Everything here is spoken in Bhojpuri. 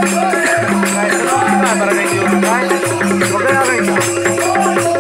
Guys, ano ka para kay Diyo, guys? Huwag ka na, guys.